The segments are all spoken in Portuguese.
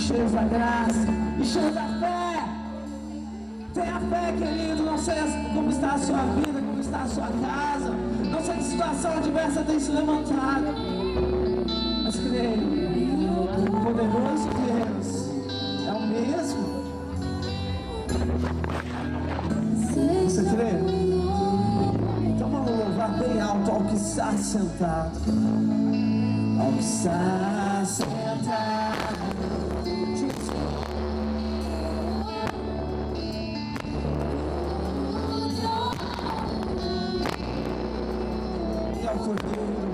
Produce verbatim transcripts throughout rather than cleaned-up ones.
cheios da graça e cheios da fé. Tenha fé, querido. Não sei como está a sua vida, como está a sua casa, não sei que situação adversa tem se levantado, mas creio, o poderoso Deus é o mesmo. Você crê? Então vamos louvar bem alto ao que está sentado, ao que está sentado. E ao Cordeiro.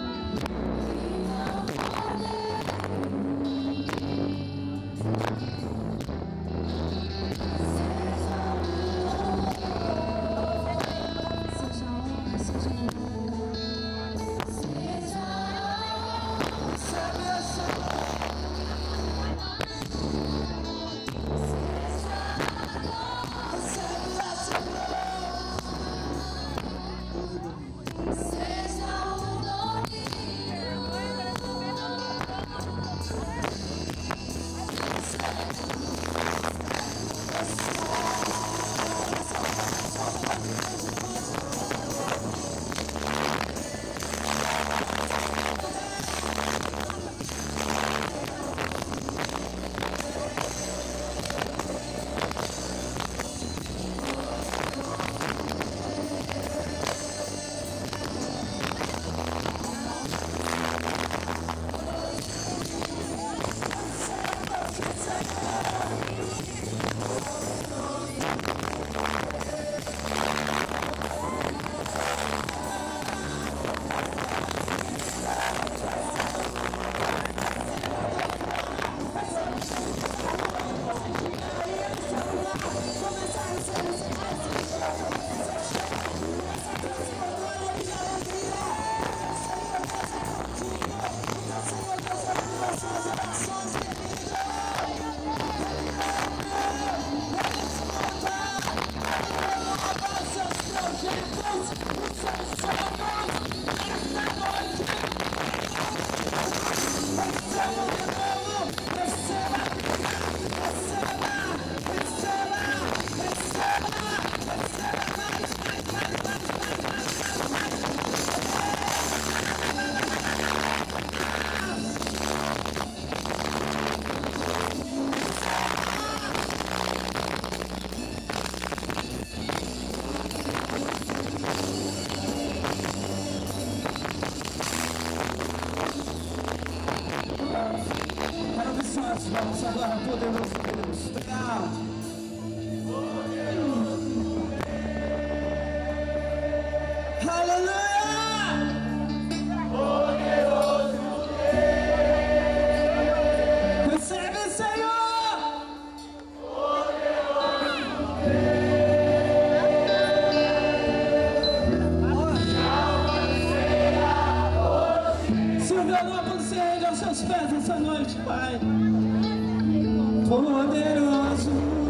Vamos agora, poderoso Deus, bem alto. Aleluia! Poderoso Deus, recebe, Senhor! Poderoso Deus, Silvianópolis, se rende aos seus pés essa noite, Pai. Poderoso